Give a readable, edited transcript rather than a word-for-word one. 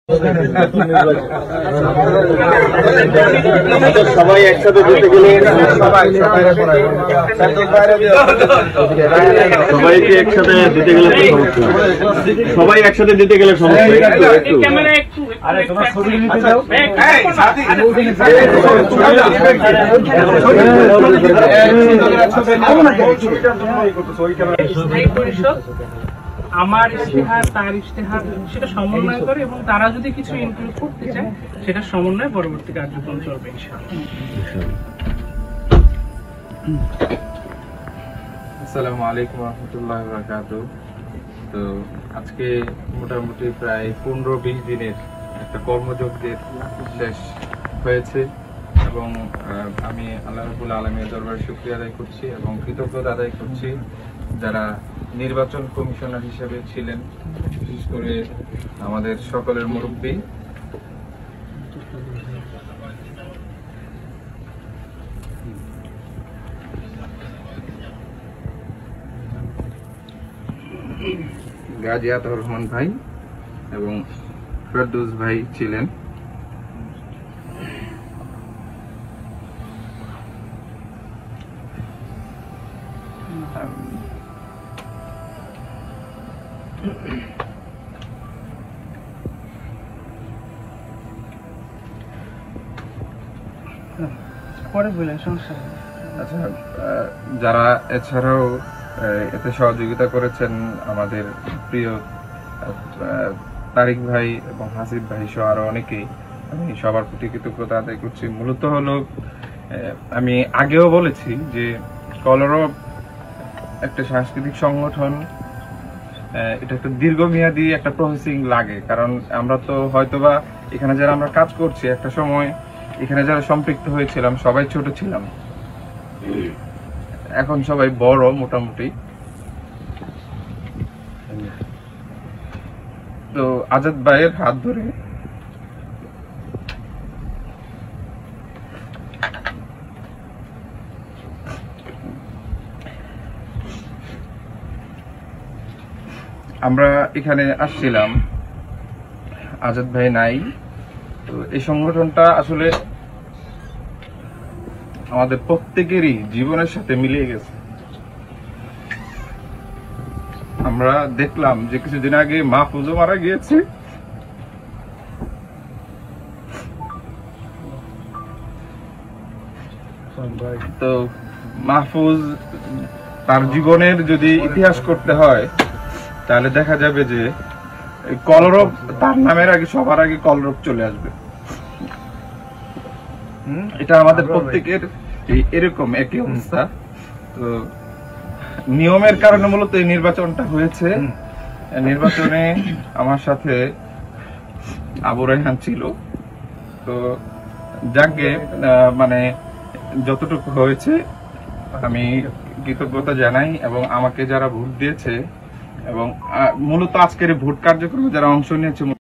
সবাই একসাথে যেতে গেলে সবাইকে একসাথে দিতে গেলে সমস্যা, সবাই একসাথে দিতে গেলে সমস্যা। আমার ইশতেহার তার ইশতেহার সেটা সমন্বয় করে এবং তারা যদি কিছু ইনক্লুড করতে চায় সেটা সমন্বয় পরবর্তী কার্যক্রম চলবে ইনশাআল্লাহ। আসসালামু আলাইকুম ওয়া রাহমাতুল্লাহি ওয়া বারাকাতুহু। তো আজকে মোটামুটি প্রায় 15-20 দিনের একটা কর্মযজ্ঞের শেষ হয়েছে এবং আমি আল্লাহ রাব্বুল আলামিনের দরবারে শুকরিয়া আদায় করছি এবং কৃতজ্ঞতা আদায় করছি যারা নির্বাচন কমিশনার হিসেবে ছিলেন, বিশেষ করে আমাদের সকলের মুরব্বী গাজী আতাউর রহমান ভাই এবং ফেরদৌস ভাই ছিলেন। পরে বলেন সমস্যা। আচ্ছা, যারা এছাড়াও এতে সহযোগিতা করেছেন আমাদের প্রিয় তারিক ভাই এবং হাসিব ভাই সহ আরো অনেকেই, আমি সবার প্রতি কৃতজ্ঞতা আদায় করছি। মূলত হলো আমি আগেও বলেছি যে কলরব একটা সাংস্কৃতিক সংগঠন, এটা একটা দীর্ঘমেয়াদী একটা প্রসেসিং লাগে, কারণ আমরা তো হয়তোবা এখানে যারা আমরা কাজ করছি একটা সময় এখানে যারা সম্পৃক্ত হয়েছিলাম সবাই ছোট ছিলাম, এখন সবাই বড় মোটামুটি। তো আজাদ ভাইয়ের হাত ধরে আমরা এখানে আসছিলাম, আজাদ ভাই নাই। তো এই সংগঠনটা আসলে আমাদের প্রত্যেকেরই জীবনের সাথে মিলিয়ে গেছে। আমরা দেখলাম যে কিছুদিন আগে মাহফুজও মারা গিয়েছে, তো মাহফুজ তার জীবনের যদি ইতিহাস করতে হয় তাহলে দেখা যাবে যে কলরব তার নামের আগে সবার আগে কলরব চলে আসবে। এটা আমাদের প্রত্যেকের এরকম একই অবস্থা। তো নিয়মের কারণে মূলত এই নির্বাচনটা হয়েছে। নির্বাচনে আমার সাথে আবু রায়হান ছিল। তো যাকে মানে যতটুকু হয়েছে আমি কৃতজ্ঞতা জানাই এবং আমাকে যারা ভোট দিয়েছে এবং মূলত আজকের ভোট কার্যক্রমে যারা অংশ নিয়েছে